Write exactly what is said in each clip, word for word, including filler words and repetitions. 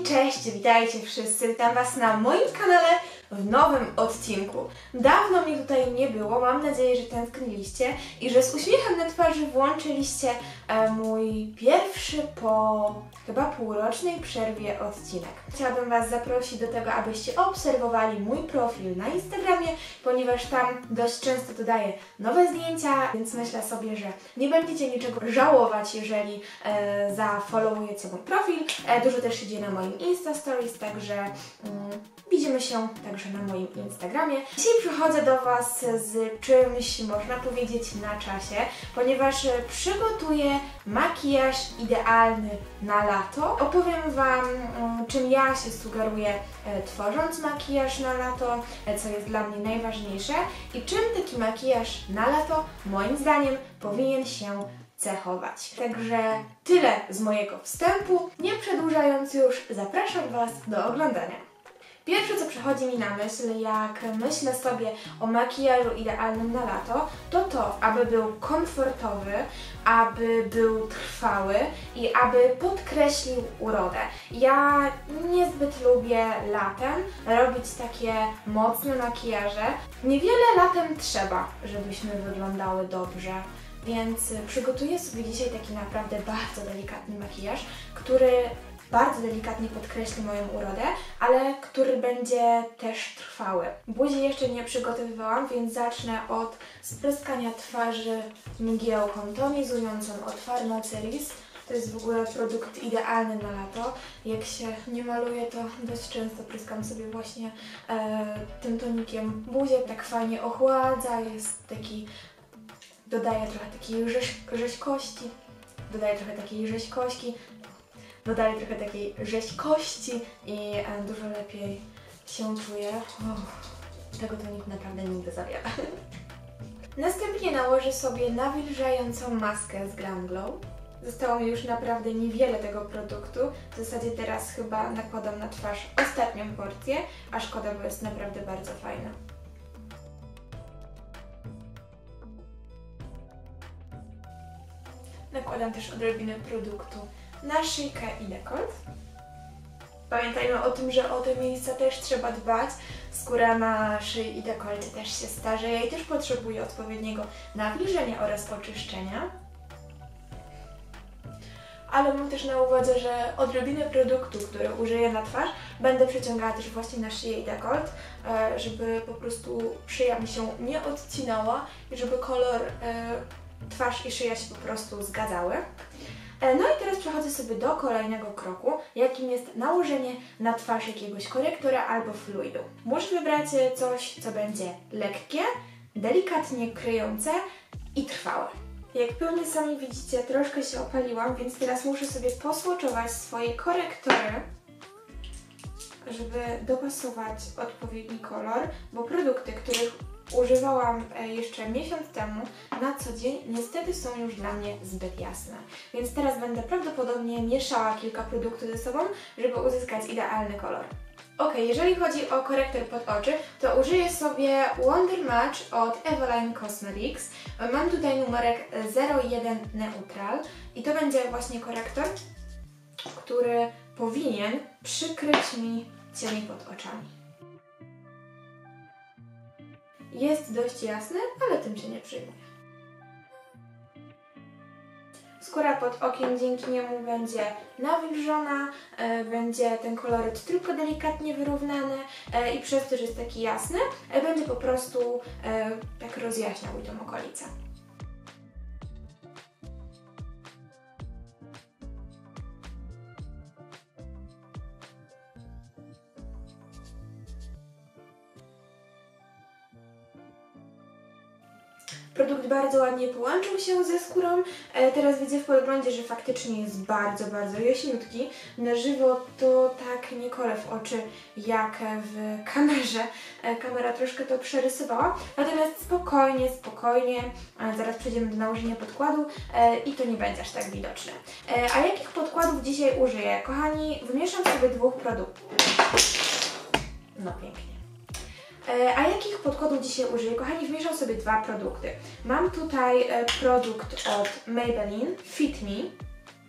Hej, cześć, witajcie wszyscy, witam Was na moim kanale w nowym odcinku. Dawno mnie tutaj nie było, mam nadzieję, że tęskniliście i że z uśmiechem na twarzy włączyliście e, mój pierwszy po chyba półrocznej przerwie odcinek. Chciałabym Was zaprosić do tego, abyście obserwowali mój profil na Instagramie, ponieważ tam dość często dodaję nowe zdjęcia, więc myślę sobie, że nie będziecie niczego żałować, jeżeli e, zafollowujecie mój profil. E, dużo też się dzieje na moim Insta Stories, także mm, widzimy się także na moim Instagramie. Dzisiaj przychodzę do Was z czymś, można powiedzieć, na czasie, ponieważ przygotuję makijaż idealny na lato. Opowiem Wam, czym ja się sugeruję tworząc makijaż na lato, co jest dla mnie najważniejsze i czym taki makijaż na lato, moim zdaniem, powinien się cechować. Także tyle z mojego wstępu. Nie przedłużając już, zapraszam Was do oglądania. Pierwsze, co przychodzi mi na myśl, jak myślę sobie o makijażu idealnym na lato, to to, aby był komfortowy, aby był trwały i aby podkreślił urodę. Ja niezbyt lubię latem robić takie mocne makijaże. Niewiele latem trzeba, żebyśmy wyglądały dobrze. Więc przygotuję sobie dzisiaj taki naprawdę bardzo delikatny makijaż, który bardzo delikatnie podkreśli moją urodę, ale który będzie też trwały. Buzi jeszcze nie przygotowywałam, więc zacznę od spryskania twarzy mgiełką tonizującą od Pharmaceris. To jest w ogóle produkt idealny na lato. Jak się nie maluje, to dość często pryskam sobie właśnie e, tym tonikiem buzię. Tak fajnie ochładza, jest taki, dodaje trochę takiej rzeź, rzeźkości, dodaje trochę takiej rzeźkości, dodaję trochę takiej rzeźkości i e, dużo lepiej się czuję. Oh, tego toniku naprawdę nigdy za wiele. Następnie nałożę sobie nawilżającą maskę z Glam Glow. Zostało mi już naprawdę niewiele tego produktu. W zasadzie teraz chyba nakładam na twarz ostatnią porcję, a szkoda, bo jest naprawdę bardzo fajna. Nakładam też odrobinę produktu na szyjkę i dekolt. Pamiętajmy o tym, że o te miejsca też trzeba dbać. Skóra na szyi i dekolcie też się starzeje i też potrzebuje odpowiedniego nawilżenia oraz oczyszczenia. Ale mam też na uwadze, że odrobinę produktu, który użyję na twarz, będę przeciągała też właśnie na szyję i dekolt, żeby po prostu szyja mi się nie odcinała i żeby kolor twarz i szyja się po prostu zgadzały. No i teraz przechodzę sobie do kolejnego kroku, jakim jest nałożenie na twarz jakiegoś korektora albo fluidu. Muszę wybrać coś, co będzie lekkie, delikatnie kryjące i trwałe. Jak pewnie sami widzicie, troszkę się opaliłam, więc teraz muszę sobie posłoczować swoje korektory, żeby dopasować odpowiedni kolor, bo produkty, których używałam jeszcze miesiąc temu na co dzień, niestety są już dla mnie zbyt jasne. Więc teraz będę prawdopodobnie mieszała kilka produktów ze sobą, żeby uzyskać idealny kolor. Ok, jeżeli chodzi o korektor pod oczy, to użyję sobie Wonder Match od Eveline Cosmetics. Mam tutaj numerek zero jeden Neutral i to będzie właśnie korektor, który powinien przykryć mi cienie pod oczami. Jest dość jasny, ale tym się nie przejmuję. Skóra pod okiem dzięki niemu będzie nawilżona, e, będzie ten koloryt tylko delikatnie wyrównany e, i przez to, że jest taki jasny, e, będzie po prostu e, tak rozjaśniał mi tą okolicę. Produkt bardzo ładnie połączył się ze skórą. E, teraz widzę w podglądzie, że faktycznie jest bardzo, bardzo jaśniutki. Na żywo to tak nie kole w oczy jak w kamerze. E, kamera troszkę to przerysowała. Natomiast spokojnie, spokojnie. E, zaraz przejdziemy do nałożenia podkładu e, i to nie będzie aż tak widoczne. E, a jakich podkładów dzisiaj użyję? Kochani, wymieszam sobie dwóch produktów. No pięknie. A jakich podkładów dzisiaj użyję? Kochani, wmieszam sobie dwa produkty. Mam tutaj produkt od Maybelline Fit Me.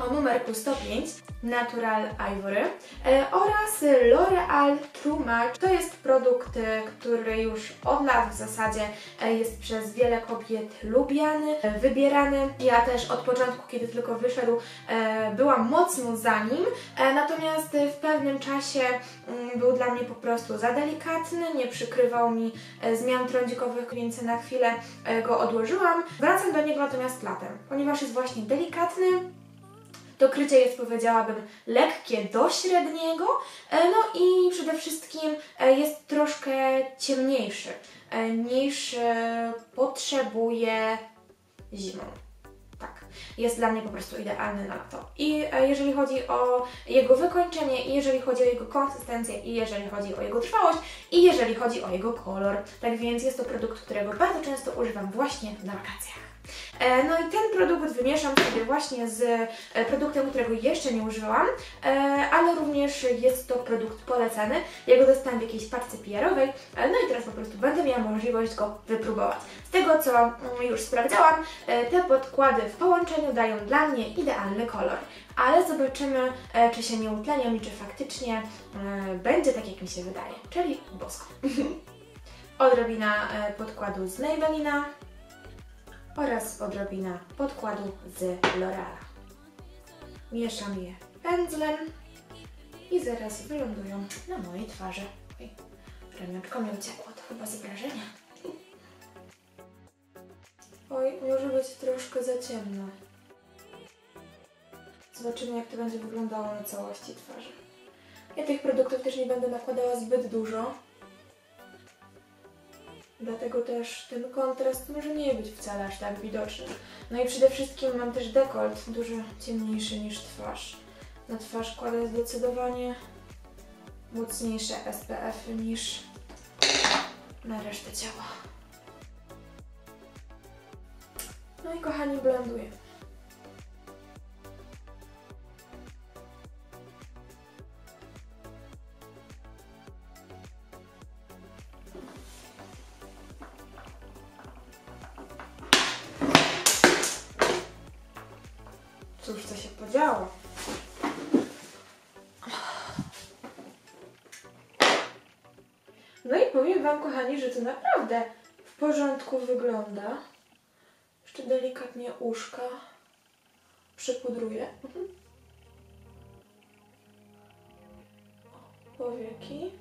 o numerku sto pięć Natural Ivory e, oraz L'Oreal True Match. To jest produkt, e, który już od lat w zasadzie e, jest przez wiele kobiet lubiany, e, wybierany. Ja też od początku, kiedy tylko wyszedł, e, byłam mocno za nim, e, natomiast w pewnym czasie m, był dla mnie po prostu za delikatny, nie przykrywał mi e, zmian trądzikowych, więc na chwilę e, go odłożyłam. Wracam do niego natomiast latem, ponieważ jest właśnie delikatny. To krycie jest, powiedziałabym, lekkie do średniego, no i przede wszystkim jest troszkę ciemniejszy niż potrzebuje zimą. Tak, jest dla mnie po prostu idealny na lato. I jeżeli chodzi o jego wykończenie, i jeżeli chodzi o jego konsystencję, i jeżeli chodzi o jego trwałość, i jeżeli chodzi o jego kolor. Tak więc jest to produkt, którego bardzo często używam właśnie na wakacjach. No i ten produkt wymieszam sobie właśnie z produktem, którego jeszcze nie użyłam, ale również jest to produkt polecany. Ja go dostałam w jakiejś paczce P R-owej, no i teraz po prostu będę miała możliwość go wypróbować. Z tego, co już sprawdzałam, te podkłady w połączeniu dają dla mnie idealny kolor, ale zobaczymy, czy się nie utlenią i czy faktycznie będzie tak, jak mi się wydaje, czyli bosko. Odrobina podkładu z Maybellina oraz odrobina podkładu z L'Oreala. Mieszam je pędzlem i zaraz wylądują na mojej twarzy. Oj, ramionczko mi uciekło, to chyba z wrażenia. Oj, może być troszkę za ciemno. Zobaczymy, jak to będzie wyglądało na całości twarzy. Ja tych produktów też nie będę nakładała zbyt dużo. Dlatego też ten kontrast może nie być wcale aż tak widoczny. No i przede wszystkim mam też dekolt dużo ciemniejszy niż twarz. Na twarz kładę zdecydowanie mocniejsze S P F-y niż na resztę ciała. No i kochani, blenduję. Cóż, co się podziało? No i powiem Wam, kochani, że to naprawdę w porządku wygląda. Jeszcze delikatnie uszka przypudruję. Mhm. Powieki.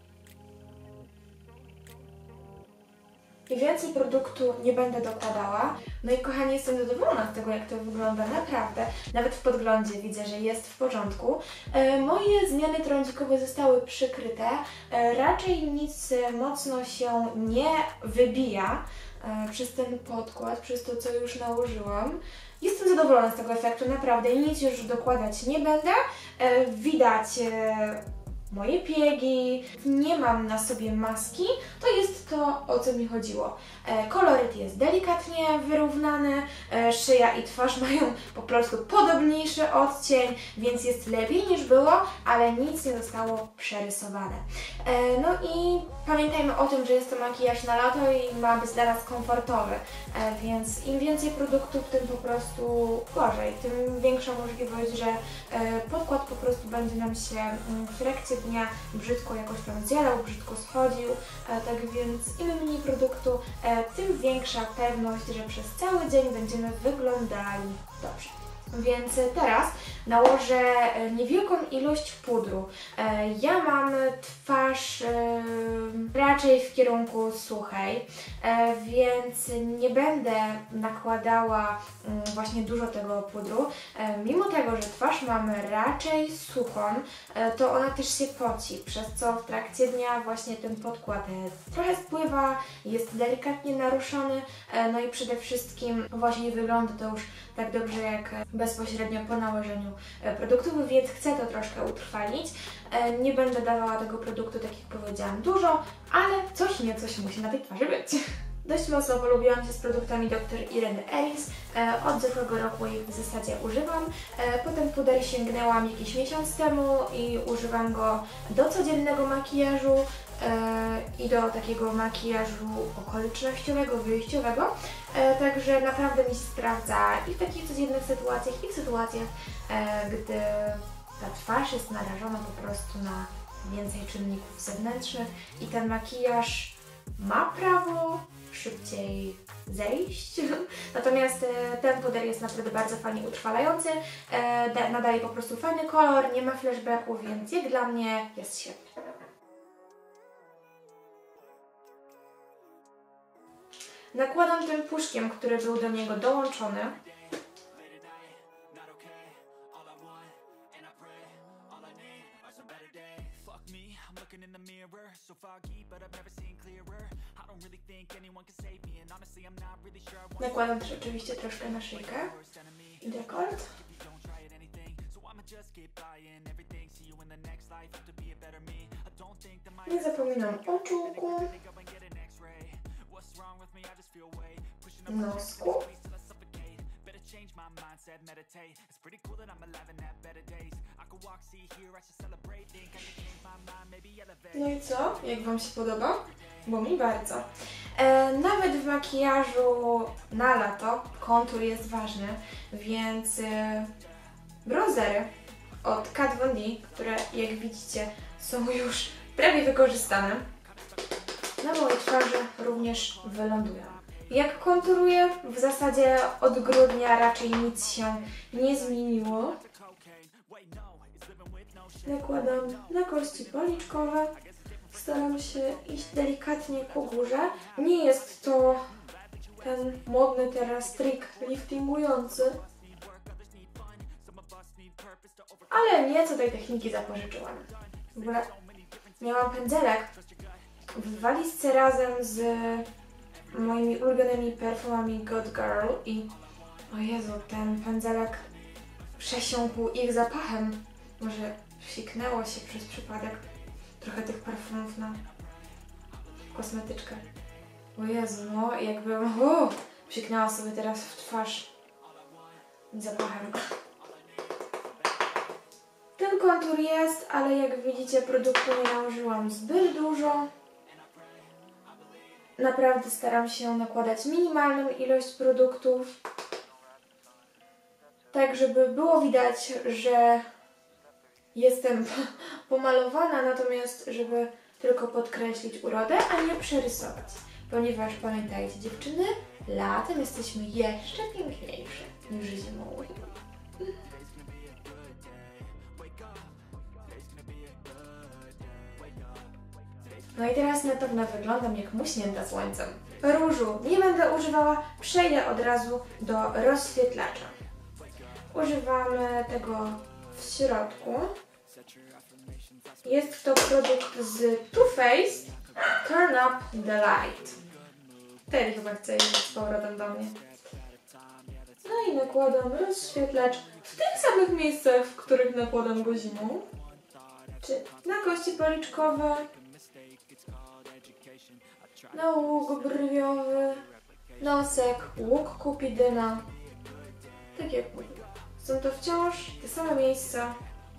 I więcej produktu nie będę dokładała. No i kochani, jestem zadowolona z tego, jak to wygląda, naprawdę. Nawet w podglądzie widzę, że jest w porządku. E, moje zmiany trądzikowe zostały przykryte. E, raczej nic mocno się nie wybija e, przez ten podkład, przez to, co już nałożyłam. Jestem zadowolona z tego efektu, naprawdę. I nic już dokładać nie będę. E, widać e, moje piegi, nie mam na sobie maski, to jest to, o co mi chodziło. E, koloryt jest delikatnie wyrównany, e, szyja i twarz mają po prostu podobniejszy odcień, więc jest lepiej niż było, ale nic nie zostało przerysowane. E, no i pamiętajmy o tym, że jest to makijaż na lato i ma być dla nas komfortowy, e, więc im więcej produktów, tym po prostu gorzej, tym większa możliwość, że e, podkład po prostu będzie nam się w trakcie dnia brzydko jakoś tam zjadał, brzydko schodził, e, tak więc im mniej produktu, e, tym większa pewność, że przez cały dzień będziemy wyglądali dobrze. Więc teraz nałożę niewielką ilość pudru. Ja mam twarz raczej w kierunku suchej, więc nie będę nakładała właśnie dużo tego pudru. Mimo tego, że twarz mamy raczej suchą, to ona też się poci, przez co w trakcie dnia właśnie ten podkład trochę spływa, jest delikatnie naruszony, no i przede wszystkim właśnie wygląda to już tak dobrze jak bezpośrednio po nałożeniu produktów, więc chcę to troszkę utrwalić. Nie będę dawała tego produktu, tak jak powiedziałam, dużo, ale coś nie coś musi na tej twarzy być. Dość mocno polubiłam się z produktami doktor Ireny Ellis. E, od zeszłego roku ich w zasadzie używam. E, potem puder sięgnęłam jakiś miesiąc temu i używam go do codziennego makijażu e, i do takiego makijażu okolicznościowego, wyjściowego. E, także naprawdę mi się sprawdza i w takich codziennych sytuacjach, i w sytuacjach, e, gdy ta twarz jest narażona po prostu na więcej czynników zewnętrznych i ten makijaż ma prawo szybciej zejść. Natomiast e, ten puder jest naprawdę bardzo fajnie utrwalający, e, nadaje po prostu fajny kolor, nie ma flashbacków, więc jak dla mnie jest świetny. Nakładam tym puszkiem, który był do niego dołączony. Nakładam też oczywiście troszkę na szyjkę i dekolt. Nie zapominam o czułku, nosku. No i co? Jak Wam się podoba? Bo mi bardzo. E, nawet w makijażu na lato kontur jest ważny, więc e, bronzery od Kat Von D, które jak widzicie są już prawie wykorzystane, na mojej twarzy również wylądują. Jak konturuję, w zasadzie od grudnia raczej nic się nie zmieniło. Nakładam na kości policzkowe. Staram się iść delikatnie ku górze. Nie jest to ten modny teraz trik liftingujący, ale nieco tej techniki zapożyczyłam. W ogóle miałam pędzelek w walizce razem z moimi ulubionymi perfumami God Girl i o Jezu, ten pędzelek przesiąkł ich zapachem. Może psiknęło się przez przypadek trochę tych perfumów na kosmetyczkę. O Jezu, no jakbym uh, psiknęła sobie teraz w twarz zapachem. Ten kontur jest, ale jak widzicie produktu nie nałożyłam zbyt dużo. Naprawdę staram się nakładać minimalną ilość produktów, tak żeby było widać, że jestem pomalowana, natomiast żeby tylko podkreślić urodę, a nie przerysować. Ponieważ pamiętajcie dziewczyny, latem jesteśmy jeszcze piękniejsze niż zimą. No i teraz na pewno wyglądam jak muśnięta słońcem. Różu nie będę używała, przejdę od razu do rozświetlacza. Używamy tego w środku. Jest to produkt z Too Faced Turn Up the Light. Ten chyba chce iść z powrotem do mnie. No i nakładam rozświetlacz w tych samych miejscach, w których nakładam go zimą. Czy na kości policzkowe, na łuk brwiowy, nosek, łuk kupidyna. Tak jak mówię, są to wciąż te same miejsca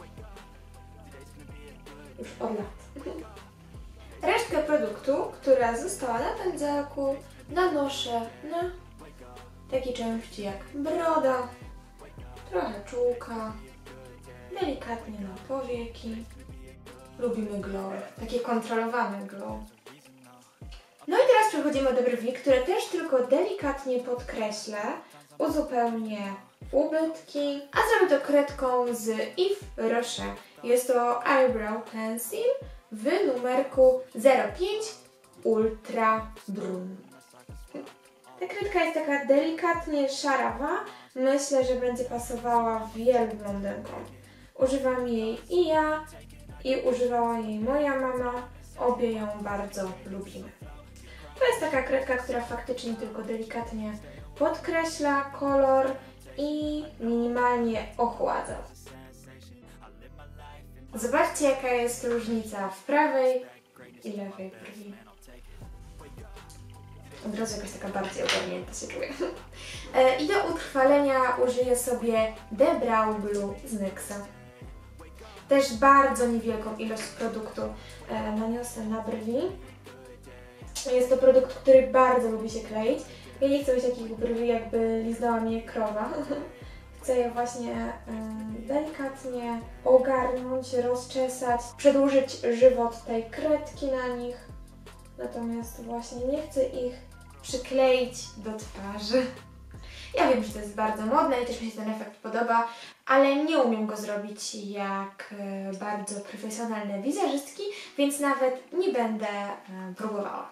już od lat. Resztkę produktu, która została na pędzelku, nanoszę na takie części jak broda, trochę czółka, delikatnie na powieki. Lubimy glow, takie kontrolowane glow. No i teraz przechodzimy do brwi, które też tylko delikatnie podkreślę, uzupełnię ubytki, a zrobię to kredką z Yves Rocher. Jest to Eyebrow Pencil w numerku zero pięć Ultra Brun. Ta kredka jest taka delikatnie szarawa. Myślę, że będzie pasowała wielu blondynkom. Używam jej i ja, i używała jej moja mama. Obie ją bardzo lubimy. To jest taka kredka, która faktycznie tylko delikatnie podkreśla kolor i minimalnie ochładza. Zobaczcie, jaka jest różnica w prawej i lewej brwi. Od razu jakaś taka bardziej ogarnięta się czuję. E, I do utrwalenia użyję sobie The Brow Blue z NYXa. Też bardzo niewielką ilość produktu e, naniosę na brwi. Jest to produkt, który bardzo lubi się kleić. Ja nie chcę mieć takich brwi, jakby liznęła mnie krowa. Chcę je właśnie e, delikatnie ogarnąć, rozczesać, przedłużyć żywot tej kredki na nich. Natomiast właśnie nie chcę ich przykleić do twarzy. Ja wiem, że to jest bardzo modne i też mi się ten efekt podoba, ale nie umiem go zrobić jak e, bardzo profesjonalne wizerzystki, więc nawet nie będę e, próbowała.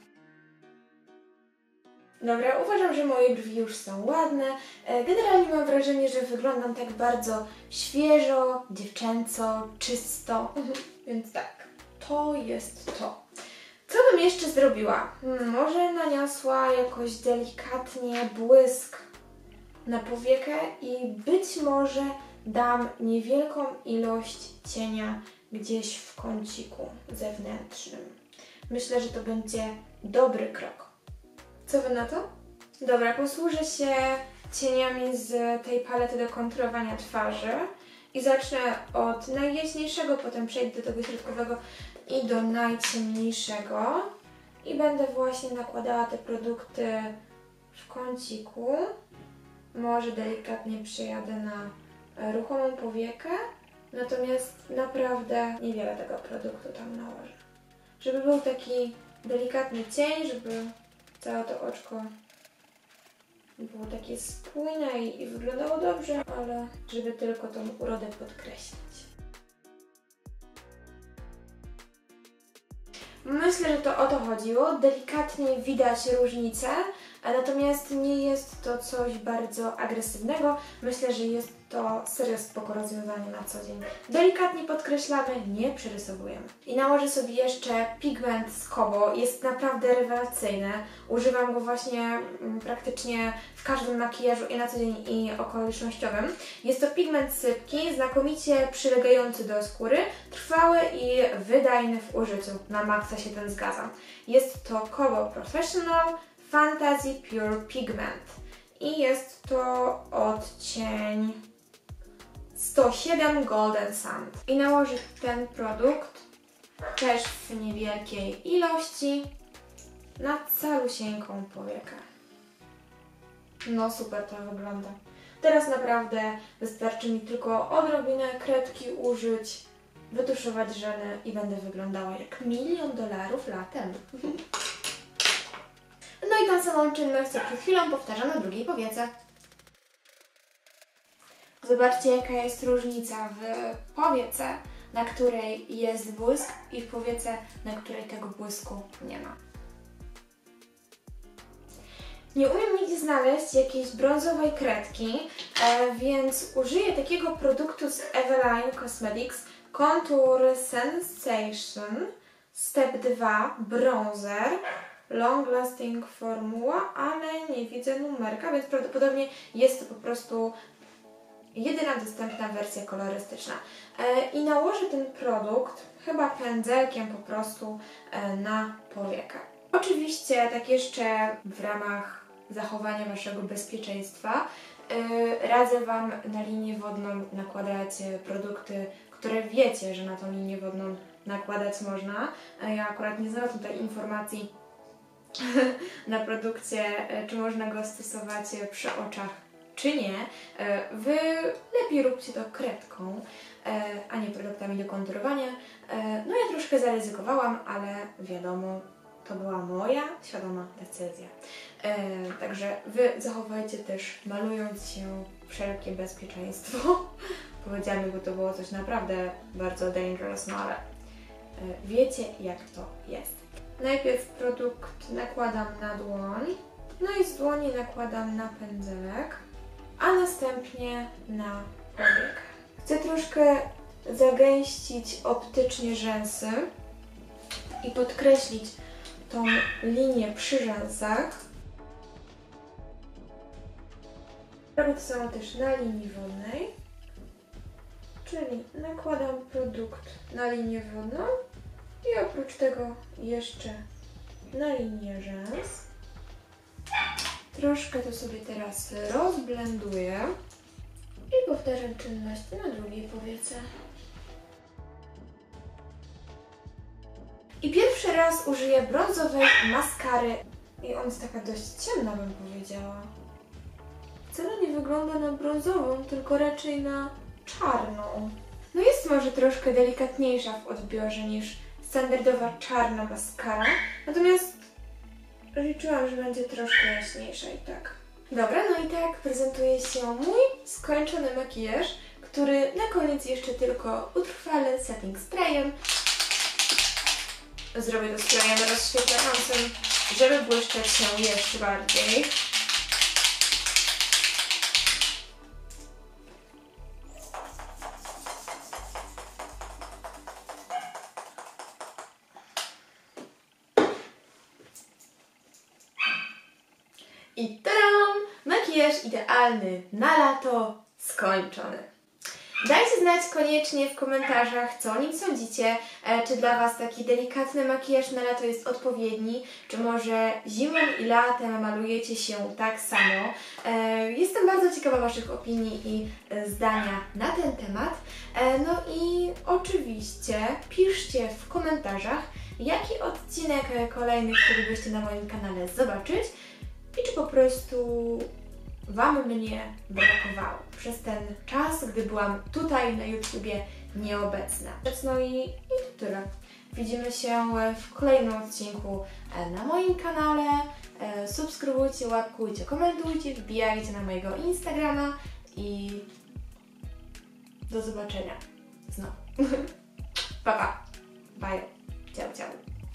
Dobra, uważam, że moje brwi już są ładne. E, generalnie mam wrażenie, że wyglądam tak bardzo świeżo, dziewczęco, czysto, więc tak, to jest to. Co bym jeszcze zrobiła? Hmm, może naniosła jakoś delikatnie błysk na powiekę i być może dam niewielką ilość cienia gdzieś w kąciku zewnętrznym. Myślę, że to będzie dobry krok. Co Wy na to? Dobra, posłużę się cieniami z tej palety do konturowania twarzy i zacznę od najjaśniejszego, potem przejdę do tego środkowego i do najciemniejszego i będę właśnie nakładała te produkty w kąciku. Może delikatnie przejadę na ruchomą powiekę, natomiast naprawdę niewiele tego produktu tam nałożę. Żeby był taki delikatny cień, żeby całe to oczko było takie spójne i, i wyglądało dobrze, ale żeby tylko tą urodę podkreślić. Myślę, że to o to chodziło. Delikatnie widać różnicę, natomiast nie jest to coś bardzo agresywnego. Myślę, że jest to serio spoko rozwiązanie na co dzień. Delikatnie podkreślamy, nie przerysowujemy. I nałożę sobie jeszcze pigment z Kobo. Jest naprawdę rewelacyjny. Używam go właśnie praktycznie w każdym makijażu i na co dzień i okolicznościowym. Jest to pigment sypki, znakomicie przylegający do skóry, trwały i wydajny w użyciu. Na maksa się ten zgadzam. Jest to Kobo Professional Fantasy Pure Pigment i jest to odcień sto siedem Golden Sand. I nałożę ten produkt też w niewielkiej ilości na calusieńką powiekę. No super to wygląda. Teraz naprawdę wystarczy mi tylko odrobinę kredki użyć, wytuszować rzęsy i będę wyglądała jak milion dolarów latem. No i tą samą czynność co przed chwilą powtarzam na drugiej powiece. Zobaczcie, jaka jest różnica w powiece, na której jest błysk, i w powiece, na której tego błysku nie ma. Nie umiem nigdzie znaleźć jakiejś brązowej kredki, e, więc użyję takiego produktu z Eveline Cosmetics Contour Sensation Step dwa Bronzer. Long lasting formuła, ale nie widzę numerka, więc prawdopodobnie jest to po prostu jedyna dostępna wersja kolorystyczna. E, I nałożę ten produkt chyba pędzelkiem po prostu e, na powiekę. Oczywiście tak jeszcze w ramach zachowania Waszego bezpieczeństwa e, radzę Wam na linię wodną nakładać produkty, które wiecie, że na tą linię wodną nakładać można. E, ja akurat nie znalazłam tutaj informacji na produkcie, czy można go stosować przy oczach, czy nie. Wy lepiej róbcie to kredką, a nie produktami do konturowania. No ja troszkę zaryzykowałam, ale wiadomo, to była moja świadoma decyzja. Także Wy zachowajcie też, malując się, wszelkie bezpieczeństwo. Powiedziałam, bo to było coś naprawdę bardzo dangerous, no ale wiecie, jak to jest. Najpierw produkt nakładam na dłoń, no i z dłoni nakładam na pędzelek, a następnie na powiekę. Chcę troszkę zagęścić optycznie rzęsy i podkreślić tą linię przy rzęsach. Robię to samo też na linii wodnej, czyli nakładam produkt na linię wodną i oprócz tego jeszcze na linię rzęs. Troszkę to sobie teraz rozblenduję i powtarzam czynność na drugiej powiece. I pierwszy raz użyję brązowej maskary i ona jest taka dość ciemna, bym powiedziała. Wcale nie wygląda na brązową, tylko raczej na czarną. No jest może troszkę delikatniejsza w odbiorze niż standardowa czarna maskara, natomiast liczyłam, że będzie troszkę jaśniejsza i tak. Dobra, no i tak prezentuje się mój skończony makijaż, który na koniec jeszcze tylko utrwalę setting sprayem. Zrobię to sprayem rozświetlającym, żeby błyszczeć się jeszcze bardziej. I tadam! Makijaż idealny na lato skończony. Dajcie znać koniecznie w komentarzach, co o nim sądzicie, e, czy dla Was taki delikatny makijaż na lato jest odpowiedni, czy może zimą i latem malujecie się tak samo. E, jestem bardzo ciekawa Waszych opinii i e, zdania na ten temat. E, no i oczywiście piszcie w komentarzach, jaki odcinek kolejny chcielibyście na moim kanale zobaczyć i czy po prostu Wam mnie brakowało przez ten czas, gdy byłam tutaj na YouTubie nieobecna. No i, i to tyle. Widzimy się w kolejnym odcinku na moim kanale. Subskrybujcie, łapkujcie, komentujcie, wbijajcie na mojego Instagrama i do zobaczenia znowu. Pa, pa. Bye. Ciao, ciao.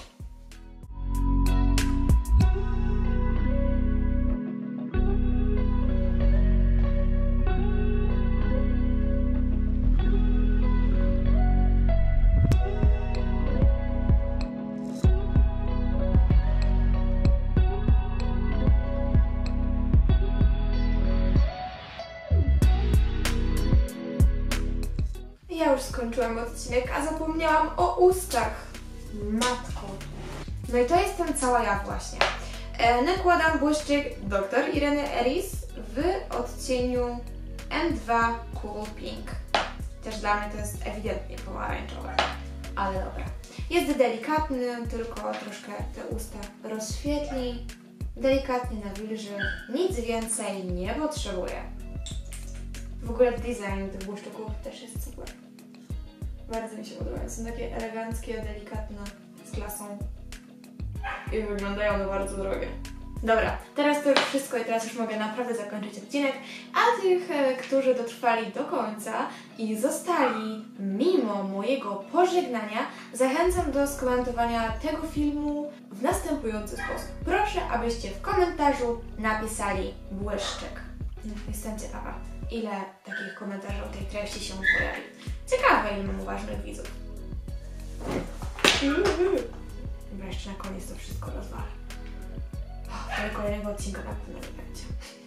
Ja już skończyłam odcinek, a zapomniałam o ustach. Matko. No i to jestem cała ja właśnie. E, nakładam błyszczyk doktor Ireny Eris w odcieniu M dwa Cool Pink. Też dla mnie to jest ewidentnie pomarańczowe, ale dobra. Jest delikatny, tylko troszkę te usta rozświetli. Delikatnie nawilży, nic więcej nie potrzebuję. W ogóle design tych błyszczyków też jest super. Bardzo mi się podobają. Są takie eleganckie, delikatne, z klasą i wyglądają na bardzo drogie. Dobra, teraz to już wszystko i teraz już mogę naprawdę zakończyć odcinek, a tych, e, którzy dotrwali do końca i zostali mimo mojego pożegnania, zachęcam do skomentowania tego filmu w następujący sposób. Proszę, abyście w komentarzu napisali błyszczyk. Jestem ciekawa, ile takich komentarzy o tej treści się pojawi. Ciekawe, ile mam uważnych widzów. Chyba jeszcze na koniec to wszystko rozwalę. Do kolejnego odcinka na pewno nie będzie.